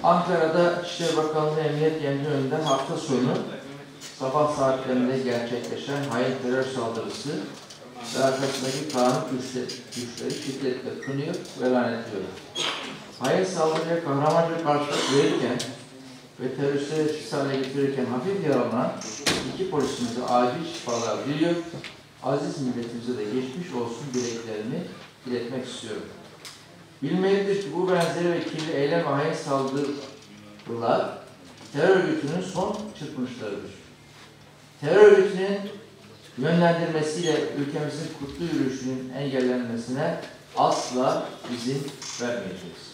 Ankara'da İçişleri Bakanlığı Emniyet Genel önünden hafta sonu sabah saatlerinde gerçekleşen hain terör saldırısı ve arkasındaki kanun güçleri şiddetle kınıyor ve lanetliyor. Hain saldırıya kahramanca karşılık verirken ve teröristleri etkisiz hale getirirken hafif yaralanan iki polisimize acil şifalar diliyor. Aziz milletimize de geçmiş olsun dileklerimi iletmek istiyorum. Bilmelidir ki bu benzeri ve kirli eylem ve hain saldırılar terör örgütünün son çırpınışlarıdır. Terör örgütünün yönlendirmesiyle ülkemizin kutlu yürüyüşünün engellenmesine asla izin vermeyeceğiz.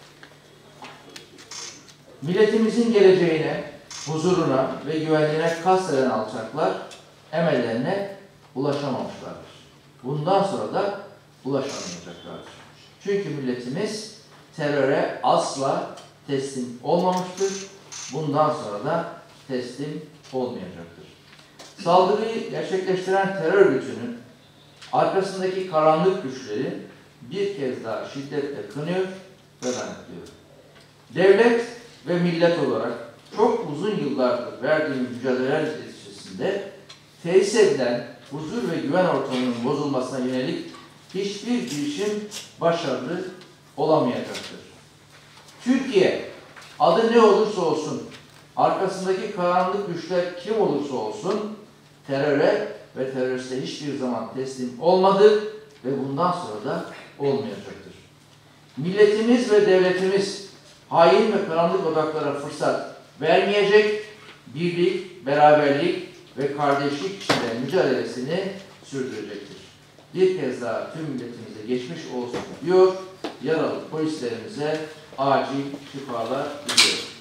Milletimizin geleceğine, huzuruna ve güvenliğine kasteden alçaklar emellerine ulaşamamışlardır. Bundan sonra da ulaşamayacaklardır. Çünkü milletimiz teröre asla teslim olmamıştır. Bundan sonra da teslim olmayacaktır. Saldırıyı gerçekleştiren terör örgütünün arkasındaki karanlık güçleri bir kez daha şiddetle kınıyor ve lanetliyor. Devlet ve millet olarak çok uzun yıllardır verdiğimiz mücadeleler neticesinde tesis edilen huzur ve güven ortamının bozulmasına yönelik hiçbir girişim başarılı olamayacaktır. Türkiye adı ne olursa olsun, arkasındaki karanlık güçler kim olursa olsun teröre ve teröriste hiçbir zaman teslim olmadı ve bundan sonra da olmayacaktır. Milletimiz ve devletimiz hain ve karanlık odaklara fırsat vermeyecek, birlik, beraberlik ve kardeşlik içinde mücadelesini sürdürecektir. Bir kez daha tüm milletimize geçmiş olsun diyor, yaralı polislerimize acil şifalar diliyorum.